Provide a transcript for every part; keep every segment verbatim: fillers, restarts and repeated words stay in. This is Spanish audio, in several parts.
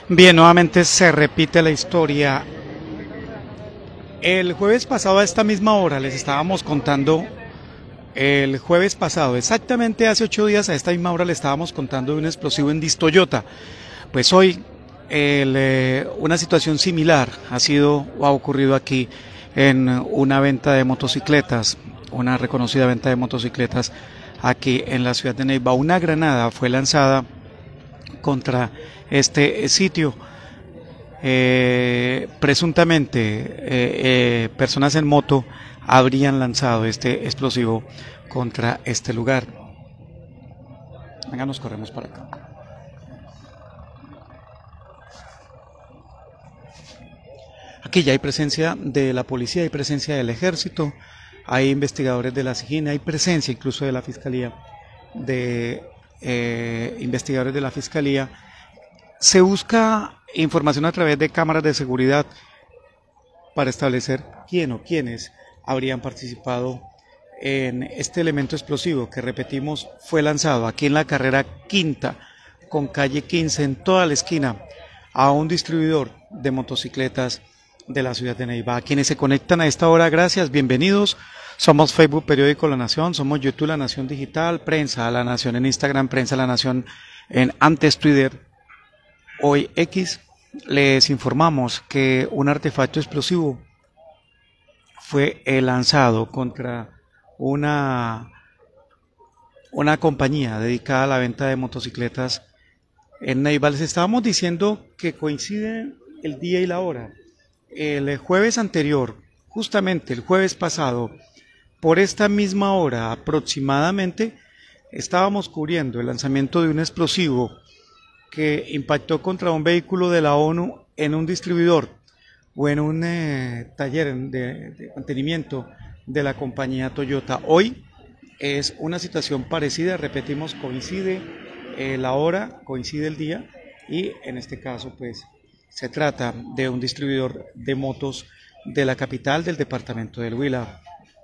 Bien, nuevamente se repite la historia. El jueves pasado a esta misma hora les estábamos contando, el jueves pasado, exactamente hace ocho días a esta misma hora le estábamos contando de un explosivo en Distoyota. Pues hoy el, eh, una situación similar ha sido o ha ocurrido aquí en una venta de motocicletas, una reconocida venta de motocicletas aquí en la ciudad de Neiva. Una granada fue lanzada contra este sitio. Eh, presuntamente eh, eh, personas en moto habrían lanzado este explosivo contra este lugar. Venga, nos corremos para acá. Aquí ya hay presencia de la policía, hay presencia del ejército, hay investigadores de la SIJIN, hay presencia incluso de la fiscalía, de eh, investigadores de la fiscalía. Se busca información a través de cámaras de seguridad para establecer quién o quiénes habrían participado en este elemento explosivo que, repetimos, fue lanzado aquí en la carrera quinta con calle quince, en toda la esquina, a un distribuidor de motocicletas de la ciudad de Neiva. A quienes se conectan a esta hora, gracias, bienvenidos. Somos Facebook, Periódico La Nación, somos YouTube La Nación Digital, Prensa La Nación en Instagram, Prensa La Nación en antes Twitter, hoy X. Les informamos que un artefacto explosivo fue lanzado contra una, una compañía dedicada a la venta de motocicletas en Neiva. Les estábamos diciendo que coincide el día y la hora. El jueves anterior, justamente el jueves pasado, por esta misma hora aproximadamente, estábamos cubriendo el lanzamiento de un explosivo que impactó contra un vehículo de la ONU en un distribuidor o en un eh, taller de, de mantenimiento de la compañía Toyota. Hoy es una situación parecida, repetimos, coincide eh, la hora, coincide el día, y en este caso pues se trata de un distribuidor de motos de la capital del departamento del Huila.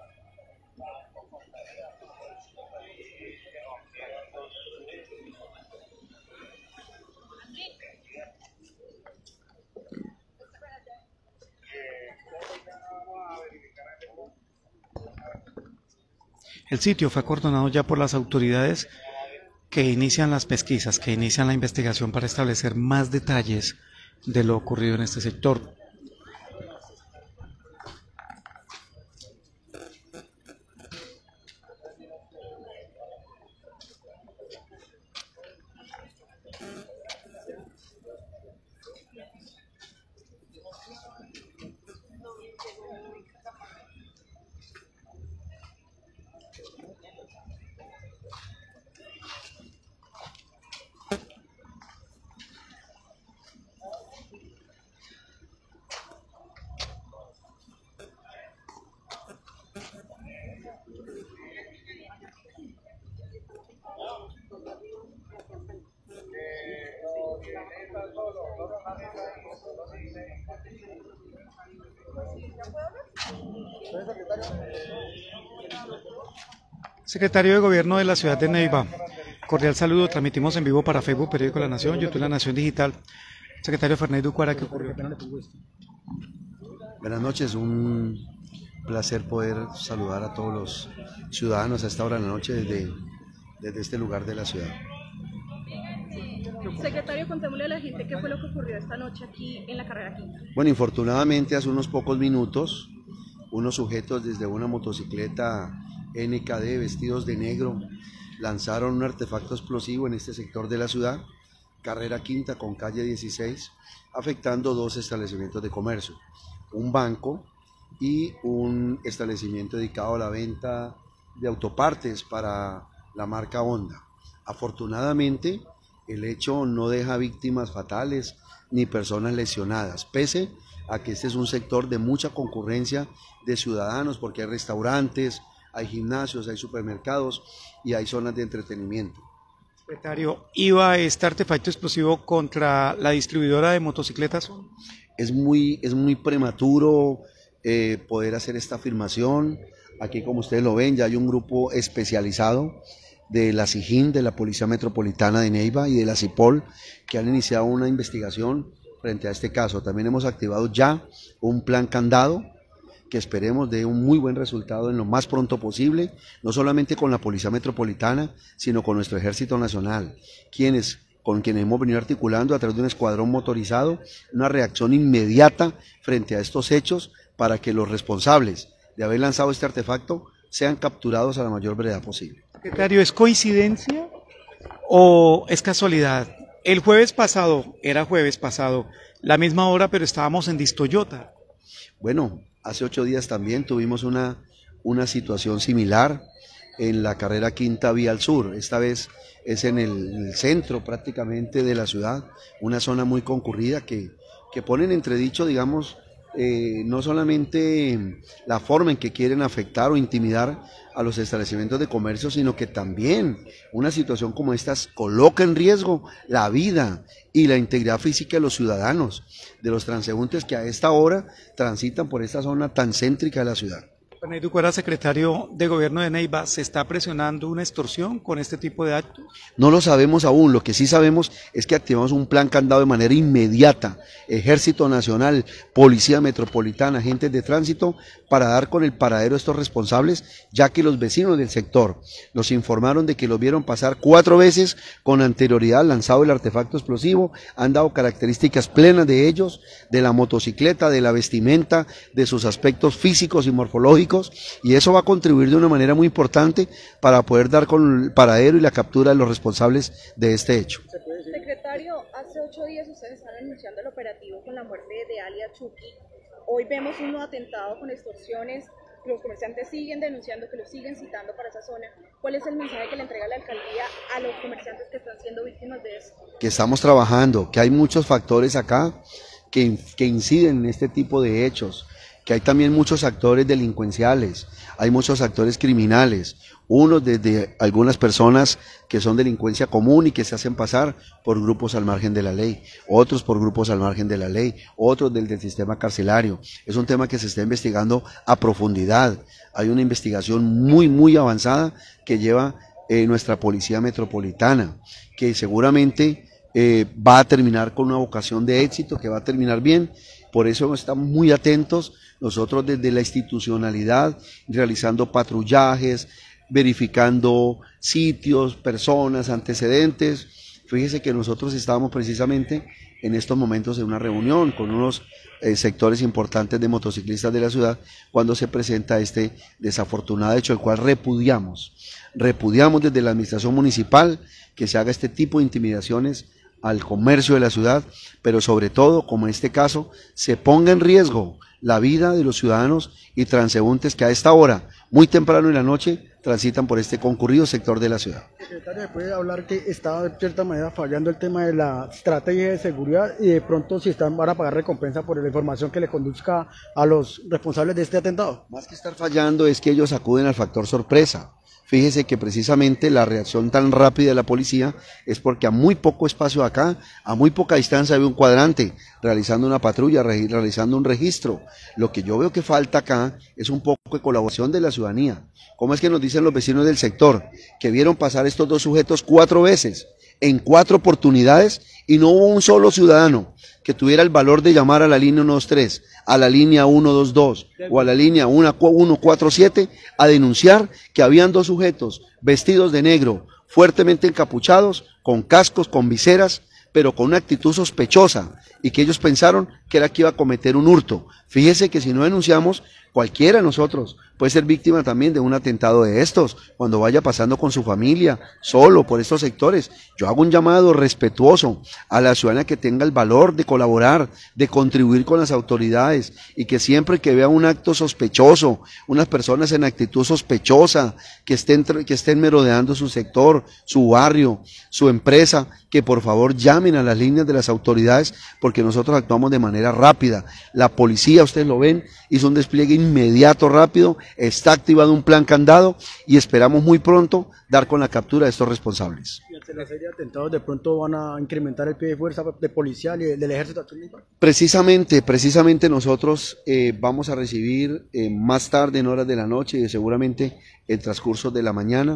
El sitio fue acordonado ya por las autoridades que inician las pesquisas, que inician la investigación para establecer más detalles de lo ocurrido en este sector. Secretario de Gobierno de la ciudad de Neiva, cordial saludo, transmitimos en vivo para Facebook, Periódico La Nación, YouTube La Nación Digital. Secretario Fernando Ducuara, ¿qué ocurrió? Buenas noches, un placer poder saludar a todos los ciudadanos a esta hora de la noche desde, desde este lugar de la ciudad. Secretario, contémosle a la gente qué fue lo que ocurrió esta noche aquí en la carrera quinta. Bueno, infortunadamente hace unos pocos minutos, unos sujetos desde una motocicleta N K D vestidos de negro lanzaron un artefacto explosivo en este sector de la ciudad, carrera quinta con calle dieciséis, afectando dos establecimientos de comercio, un banco y un establecimiento dedicado a la venta de autopartes para la marca Honda. Afortunadamente, el hecho no deja víctimas fatales ni personas lesionadas, pese a que este es un sector de mucha concurrencia de ciudadanos, porque hay restaurantes, hay gimnasios, hay supermercados y hay zonas de entretenimiento. Secretario, ¿iba este artefacto explosivo contra la distribuidora de motocicletas? Es muy, es muy prematuro eh, poder hacer esta afirmación. Aquí, como ustedes lo ven, ya hay un grupo especializado de la SIJIN, de la Policía Metropolitana de Neiva y de la CIPOL, que han iniciado una investigación frente a este caso. También hemos activado ya un plan candado que esperemos dé un muy buen resultado en lo más pronto posible, no solamente con la Policía Metropolitana, sino con nuestro Ejército Nacional, quienes, con quienes hemos venido articulando a través de un escuadrón motorizado, una reacción inmediata frente a estos hechos para que los responsables de haber lanzado este artefacto sean capturados a la mayor brevedad posible. Secretario, ¿es coincidencia o es casualidad? El jueves pasado, era jueves pasado, la misma hora, pero estábamos en Distoyota. Bueno, hace ocho días también tuvimos una, una situación similar en la carrera Quinta Vía al Sur. Esta vez es en el, en el centro prácticamente de la ciudad, una zona muy concurrida que, que pone en entredicho, digamos, eh, no solamente la forma en que quieren afectar o intimidar a los establecimientos de comercio, sino que también una situación como esta coloca en riesgo la vida y la integridad física de los ciudadanos, de los transeúntes que a esta hora transitan por esta zona tan céntrica de la ciudad. Juan Eiduco era secretario de Gobierno de Neiva, ¿se está presionando una extorsión con este tipo de actos? No lo sabemos aún, lo que sí sabemos es que activamos un plan candado de manera inmediata, Ejército Nacional, Policía Metropolitana, agentes de tránsito, para dar con el paradero de estos responsables, ya que los vecinos del sector nos informaron de que los vieron pasar cuatro veces con anterioridad lanzado el artefacto explosivo, han dado características plenas de ellos, de la motocicleta, de la vestimenta, de sus aspectos físicos y morfológicos, y eso va a contribuir de una manera muy importante para poder dar con el paradero y la captura de los responsables de este hecho. Secretario, hace ocho días ustedes están anunciando el operativo con la muerte de alias Chucky. Hoy vemos un nuevo atentado con extorsiones. Los comerciantes siguen denunciando que los siguen citando para esa zona. ¿Cuál es el mensaje que le entrega la alcaldía a los comerciantes que están siendo víctimas de eso? Que estamos trabajando, que hay muchos factores acá que, que inciden en este tipo de hechos, que hay también muchos actores delincuenciales, hay muchos actores criminales, unos desde algunas personas que son delincuencia común y que se hacen pasar por grupos al margen de la ley, otros por grupos al margen de la ley, otros del, del sistema carcelario. Es un tema que se está investigando a profundidad, hay una investigación muy muy avanzada que lleva eh, nuestra Policía Metropolitana, que seguramente eh, va a terminar con una vocación de éxito, que va a terminar bien. Por eso estamos muy atentos nosotros desde la institucionalidad, realizando patrullajes, verificando sitios, personas, antecedentes. Fíjese que nosotros estábamos precisamente en estos momentos en una reunión con unos eh, sectores importantes de motociclistas de la ciudad cuando se presenta este desafortunado hecho, el cual repudiamos. Repudiamos desde la administración municipal que se haga este tipo de intimidaciones al comercio de la ciudad, pero sobre todo, como en este caso, se ponga en riesgo la vida de los ciudadanos y transeúntes que a esta hora, muy temprano en la noche, transitan por este concurrido sector de la ciudad. Secretario, ¿se puede hablar que está de cierta manera fallando el tema de la estrategia de seguridad y de pronto si están van a pagar recompensa por la información que le conduzca a los responsables de este atentado? Más que estar fallando es que ellos acuden al factor sorpresa. Fíjese que precisamente la reacción tan rápida de la policía es porque a muy poco espacio acá, a muy poca distancia había un cuadrante realizando una patrulla, realizando un registro. Lo que yo veo que falta acá es un poco de colaboración de la ciudadanía. ¿Cómo es que nos dicen los vecinos del sector que vieron pasar estos dos sujetos cuatro veces, en cuatro oportunidades, y no hubo un solo ciudadano que tuviera el valor de llamar a la línea uno dos tres, a la línea uno dos dos o a la línea uno cuatro siete a denunciar que habían dos sujetos vestidos de negro, fuertemente encapuchados, con cascos, con viseras, pero con una actitud sospechosa, y que ellos pensaron que era que iba a cometer un hurto? Fíjese que si no denunciamos, cualquiera de nosotros puede ser víctima también de un atentado de estos, cuando vaya pasando con su familia, solo por estos sectores. Yo hago un llamado respetuoso a la ciudadanía que tenga el valor de colaborar, de contribuir con las autoridades, y que siempre que vea un acto sospechoso, unas personas en actitud sospechosa, que estén, que estén merodeando su sector, su barrio, su empresa, que por favor llamen a las líneas de las autoridades, porque nosotros actuamos de manera rápida. La policía, ustedes lo ven, hizo un despliegue inmediato, rápido, está activado un plan candado y esperamos muy pronto dar con la captura de estos responsables. ¿Y ante la serie de atentados de pronto van a incrementar el pie de fuerza de policial y del ejército? Precisamente, precisamente nosotros eh, vamos a recibir eh, más tarde en horas de la noche y seguramente en transcurso de la mañana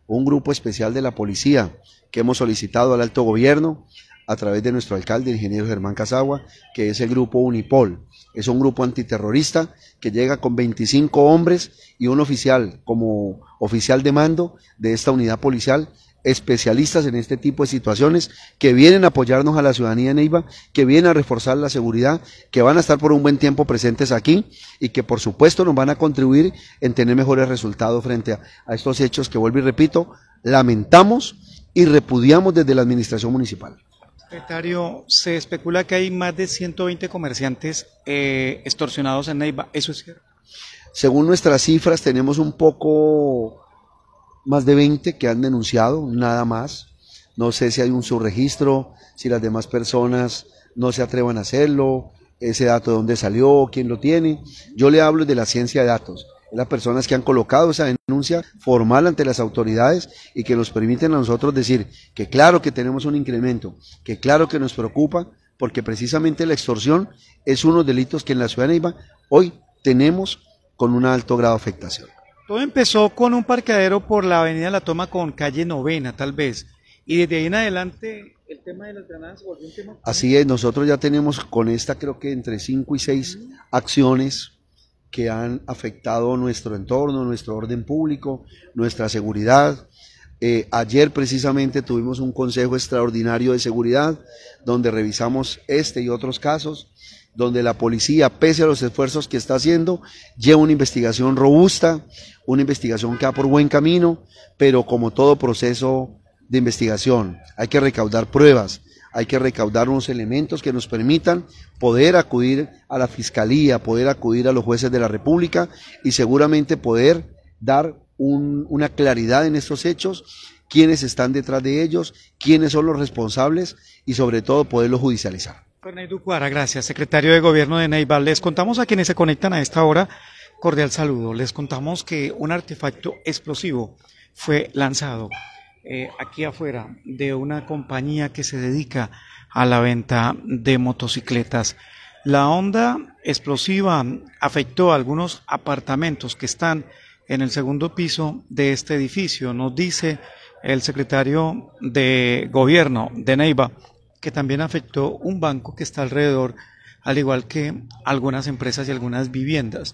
un grupo especial de la policía que hemos solicitado al alto gobierno a través de nuestro alcalde, el ingeniero Germán Casagua, que es el grupo Unipol. Es un grupo antiterrorista que llega con veinticinco hombres y un oficial como oficial de mando de esta unidad policial, especialistas en este tipo de situaciones, que vienen a apoyarnos a la ciudadanía de Neiva, que vienen a reforzar la seguridad, que van a estar por un buen tiempo presentes aquí y que por supuesto nos van a contribuir en tener mejores resultados frente a, a estos hechos que, vuelvo y repito, lamentamos y repudiamos desde la administración municipal. Secretario, se especula que hay más de ciento veinte comerciantes eh, extorsionados en Neiva, ¿eso es cierto? Según nuestras cifras tenemos un poco más de veinte que han denunciado, nada más. No sé si hay un subregistro, si las demás personas no se atrevan a hacerlo, ese dato de dónde salió, quién lo tiene. Yo le hablo de la ciencia de datos, de las personas que han colocado esa denuncia formal ante las autoridades y que nos permiten a nosotros decir que claro que tenemos un incremento, que claro que nos preocupa, porque precisamente la extorsión es uno de los delitos que en la ciudad de Neiva hoy tenemos con un alto grado de afectación. Todo empezó con un parqueadero por la avenida La Toma con calle Novena, tal vez, y desde ahí en adelante el tema de las granadas se volvió un tema. Así es, nosotros ya tenemos con esta creo que entre cinco y seis acciones que han afectado nuestro entorno, nuestro orden público, nuestra seguridad. Eh, ayer precisamente tuvimos un consejo extraordinario de seguridad donde revisamos este y otros casos, donde la policía, pese a los esfuerzos que está haciendo, lleva una investigación robusta, una investigación que va por buen camino, pero como todo proceso de investigación, hay que recaudar pruebas, hay que recaudar unos elementos que nos permitan poder acudir a la Fiscalía, poder acudir a los jueces de la República y seguramente poder dar un, una claridad en estos hechos, quiénes están detrás de ellos, quiénes son los responsables y sobre todo poderlos judicializar. Fernando Ducuara, gracias, secretario de Gobierno de Neiva. Les contamos a quienes se conectan a esta hora, cordial saludo. Les contamos que un artefacto explosivo fue lanzado eh, aquí afuera de una compañía que se dedica a la venta de motocicletas. La onda explosiva afectó a algunos apartamentos que están en el segundo piso de este edificio. Nos dice el secretario de Gobierno de Neiva que también afectó un banco que está alrededor, al igual que algunas empresas y algunas viviendas.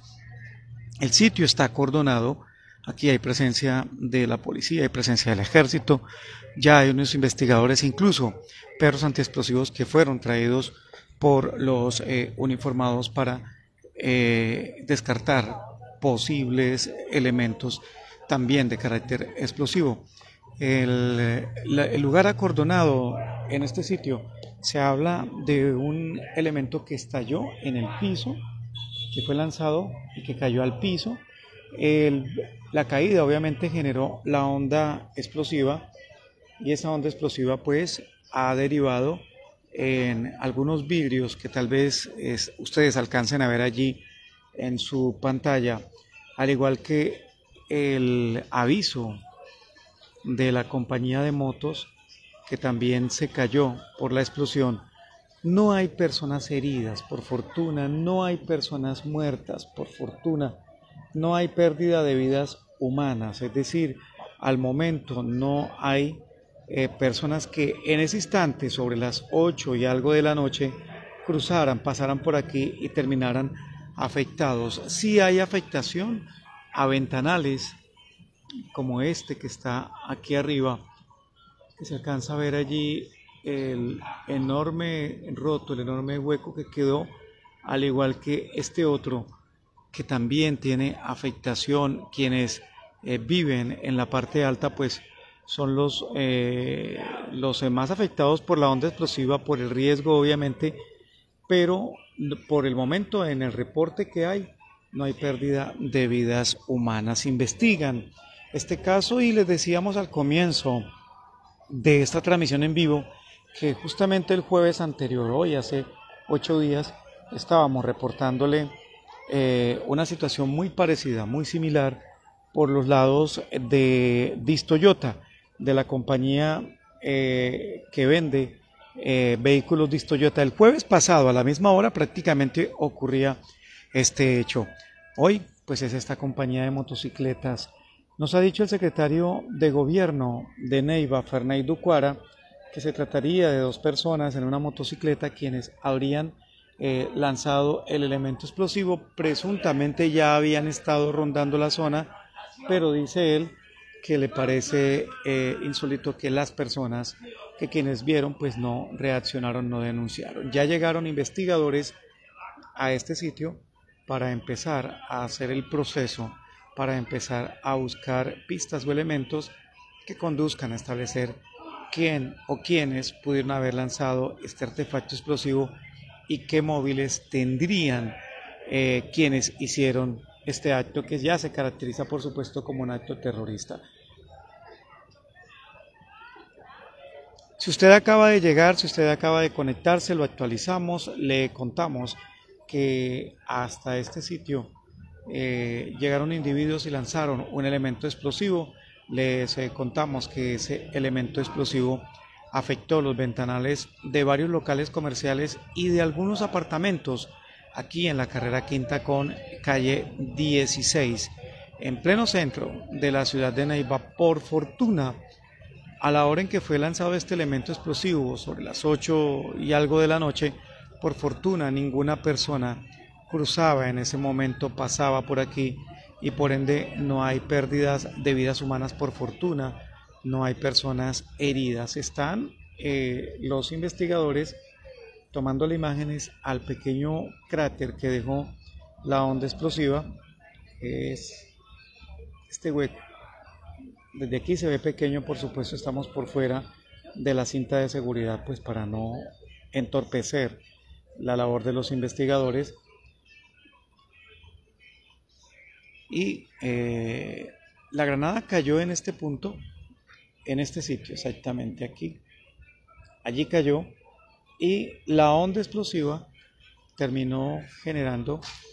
El sitio está acordonado, aquí hay presencia de la policía, hay presencia del ejército, ya hay unos investigadores, incluso perros antiexplosivos que fueron traídos por los eh, uniformados para eh, descartar posibles elementos también de carácter explosivo. El, la, el lugar acordonado en este sitio, se habla de un elemento que estalló en el piso, que fue lanzado y que cayó al piso. El, la caída obviamente generó la onda explosiva y esa onda explosiva pues ha derivado en algunos vidrios que tal vez es, ustedes alcancen a ver allí en su pantalla, al igual que el aviso de la compañía de motos que también se cayó por la explosión. No hay personas heridas, por fortuna, no hay personas muertas, por fortuna, no hay pérdida de vidas humanas, es decir, al momento no hay eh, personas que en ese instante, sobre las ocho y algo de la noche, cruzaran, pasaran por aquí y terminaran afectados. Sí hay afectación a ventanales, como este que está aquí arriba, que se alcanza a ver allí el enorme roto, el enorme hueco que quedó, al igual que este otro que también tiene afectación. Quienes eh, viven en la parte alta pues son los, eh, los más afectados por la onda explosiva, por el riesgo obviamente, pero por el momento en el reporte que hay no hay pérdida de vidas humanas. Investigan este caso y les decíamos al comienzo de esta transmisión en vivo que justamente el jueves anterior, hoy hace ocho días, estábamos reportándole eh, una situación muy parecida, muy similar por los lados de Distoyota, de la compañía eh, que vende eh, vehículos Distoyota. El jueves pasado a la misma hora prácticamente ocurría este hecho. Hoy pues es esta compañía de motocicletas. Nos ha dicho el secretario de Gobierno de Neiva, Ferney Ducuara, que se trataría de dos personas en una motocicleta quienes habrían eh, lanzado el elemento explosivo. Presuntamente ya habían estado rondando la zona, pero dice él que le parece eh, insólito que las personas, que quienes vieron, pues no reaccionaron, no denunciaron. Ya llegaron investigadores a este sitio para empezar a hacer el proceso, para empezar a buscar pistas o elementos que conduzcan a establecer quién o quiénes pudieron haber lanzado este artefacto explosivo y qué móviles tendrían eh, quienes hicieron este acto, que ya se caracteriza por supuesto como un acto terrorista. Si usted acaba de llegar, si usted acaba de conectarse, lo actualizamos, le contamos que hasta este sitio eh, llegaron individuos y lanzaron un elemento explosivo. Les eh, contamos que ese elemento explosivo afectó los ventanales de varios locales comerciales y de algunos apartamentos aquí en la carrera quinta con calle dieciséis, en pleno centro de la ciudad de Neiva. Por fortuna, a la hora en que fue lanzado este elemento explosivo, sobre las ocho y algo de la noche, por fortuna ninguna persona cruzaba en ese momento, pasaba por aquí, y por ende no hay pérdidas de vidas humanas, por fortuna, no hay personas heridas. Están eh, los investigadores tomando las imágenes al pequeño cráter que dejó la onda explosiva. Es este hueco. Desde aquí se ve pequeño, por supuesto estamos por fuera de la cinta de seguridad, pues para no entorpecer la labor de los investigadores. Y eh, la granada cayó en este punto, en este sitio, exactamente aquí. Allí cayó y la onda explosiva terminó generando